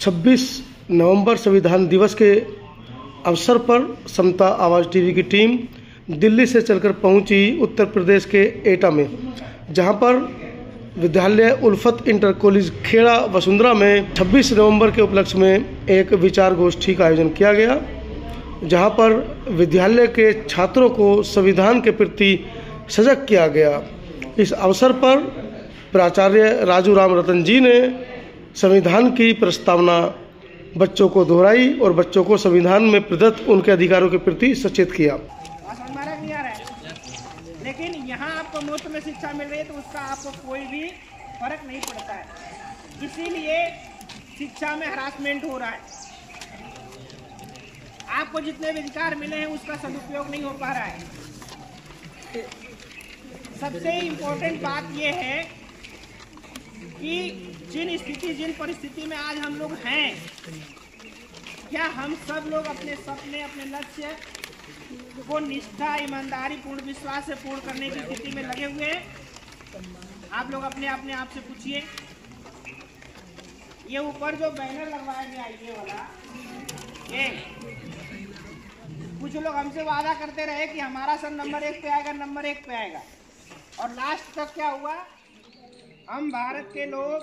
26 नवंबर संविधान दिवस के अवसर पर समता आवाज़ टीवी की टीम दिल्ली से चलकर पहुंची उत्तर प्रदेश के एटा में, जहां पर विद्यालय उल्फत इंटर कॉलेज खेड़ा वसुंधरा में 26 नवंबर के उपलक्ष्य में एक विचार गोष्ठी का आयोजन किया गया, जहां पर विद्यालय के छात्रों को संविधान के प्रति सजग किया गया। इस अवसर पर प्राचार्य राजू राम रतन जी ने संविधान की प्रस्तावना बच्चों को दोहराई और बच्चों को संविधान में प्रदत्त उनके अधिकारों के प्रति सचेत किया। लेकिन यहाँ आपको मुफ्त में शिक्षा मिल रही है तो उसका आपको कोई भी फर्क नहीं पड़ता है, इसीलिए शिक्षा में हरासमेंट हो रहा है। आपको जितने भी अधिकार मिले हैं उसका सदुपयोग नहीं हो पा रहा है। सबसे इम्पोर्टेंट बात यह है कि जिन परिस्थिति में आज हम लोग हैं, क्या हम सब लोग अपने सपने, अपने लक्ष्य को निष्ठा, ईमानदारी, पूर्ण विश्वास से पूर्ण करने की स्थिति में लगे हुए हैं? आप लोग अपने आप से पूछिए। ये ऊपर जो बैनर लगवाया गया ये वाला, ये कुछ लोग हमसे वादा करते रहे कि हमारा सन नंबर 1 पे आएगा, नंबर 1 पे आएगा, और लास्ट तक क्या हुआ? हम भारत के लोग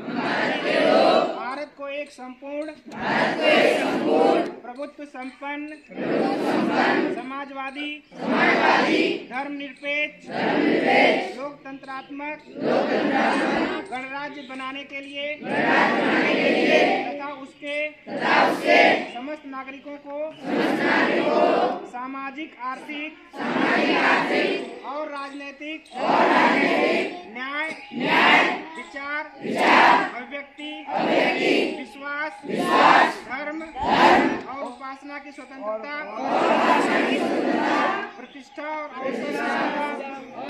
भारत को एक संपूर्ण प्रभुत्व संपन्न समाजवादी धर्मनिरपेक्ष लोकतंत्रात्मक गणराज्य बनाने के लिए तथा उसके समस्त नागरिकों को सामाजिक, आर्थिक और राजनीतिक न्याय, विचार, अभिव्यक्ति, विश्वास, धर्म और उपासना की स्वतंत्रता, प्रतिष्ठा और अवसर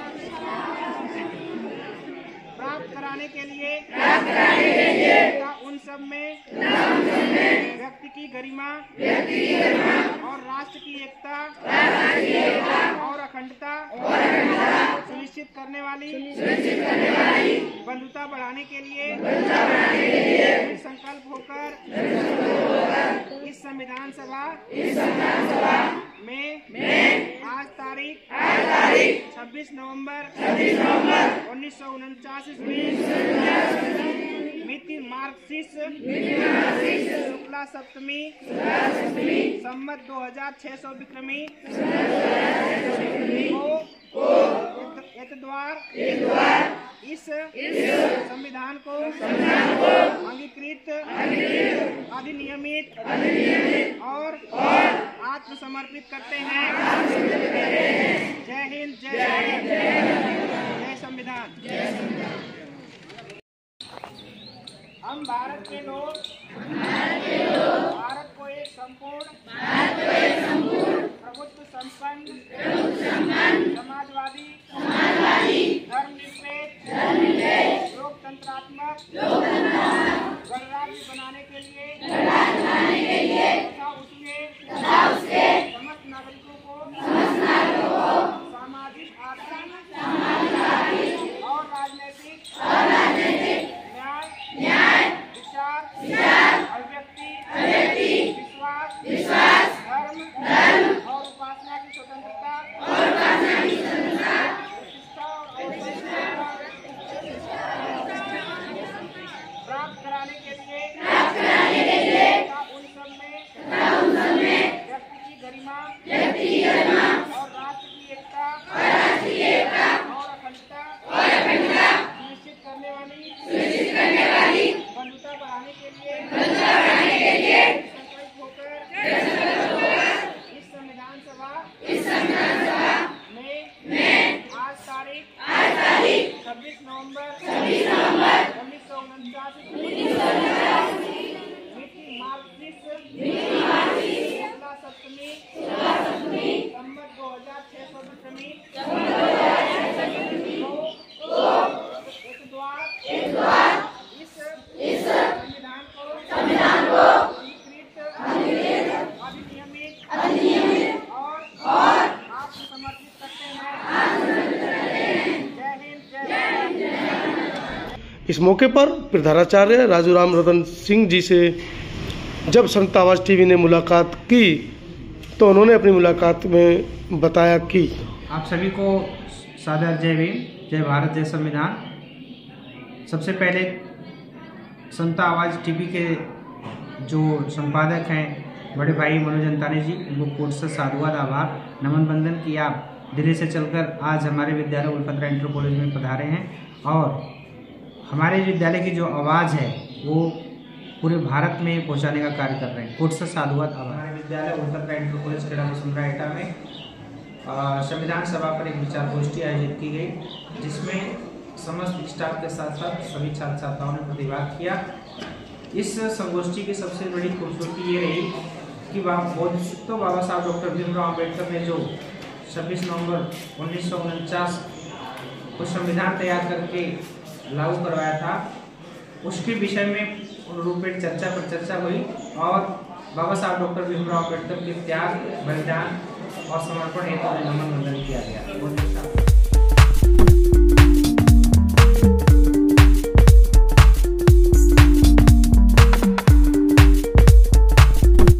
प्राप्त कराने के लिए तथा उन सब में व्यक्ति की गरिमा और राष्ट्र की एकता और अखंडता सुनिश्चित करने वाली बंधुता बढ़ाने के लिए संकल्प होकर इस संविधान सभा में आज तारीख 26 नवंबर 1949 ईस्वी मिति मार्क्सिस्ट शुक्ला सप्तमी संवत 2600 विक्रमी को द्वार इस संविधान को अंगीकृत, अधिनियमित और आत्मसमर्पित करते हैं। जय हिंद, जय संविधान। हम भारत के लोग भारत को एक संपूर्ण प्रभुत्व संपन्न समाजवादी धर्मनिरपेक्ष लोकतंत्रात्मक गणराज्य बनाने के लिए तथा उसके समस्त नागरिकों को सामाजिक, आर्थिक और राजनीतिक न्याय, विचार, अभिव्यक्ति, विश्वास, धर्म और उपासना की स्वतंत्रता, प्राप्त कराने के लिए तथा उन सब में व्यक्ति की गरिमा और राष्ट्र की एकता और अखंडता सुनिश्चित करने वाली बंधुता बढ़ाने के लिए संकल्प होकर इस संविधान सभा में आज तारीख 26 नवंबर 1949 मिति मार्क्सिस्ट शुक्ला सप्तमी संवत 2600 विक्रमी एक द्वार इस संविधान को अंगीकृत, अधिनियमित और आत्मसमर्पित करते हैं। जय हिंद, जय इस मौके पर प्रधानाचार्य राजूराम रतन सिंह जी से जब समता आवाज़ टीवी ने मुलाकात की तो उन्होंने अपनी मुलाकात में बताया कि आप सभी को सादर जय भीम, जय भारत, जय संविधान। सबसे पहले समता आवाज़ टीवी के जो संपादक हैं बड़े भाई मनोज अंतानी जी, उनको कोट से साधुवाद, आभार, नमन बंदन कि आप दिल्ली से चलकर आज हमारे विद्यालय उल्फतरा इंटर कॉलेज में पधारे हैं और हमारे विद्यालय की जो आवाज़ है वो पूरे भारत में पहुंचाने का कार्य कर रहे हैं। कोट से साधुवाद, आभार। हमारे विद्यालय उल्फतरा इंटर कॉलेज खेड़ा मुसम्रा एटा में संविधान सभा पर एक विचार गोष्ठी आयोजित की गई, जिसमें समस्त स्टाफ के साथ साथ सभी छात्र छात्राओं ने प्रतिभाग किया। इस संगोष्ठी की सबसे बड़ी खूबसूरती ये रही कि बाबा साहब डॉक्टर भीमराव अम्बेडकर ने जो 26 नवंबर 1949 को संविधान तैयार करके लागू करवाया था, उसके विषय में रूपेण चर्चा पर चर्चा हुई और बाबा साहब डॉक्टर भीमराव अम्बेडकर के त्याग, बलिदान और समर्पण हेतु नमन बंदन किया गया।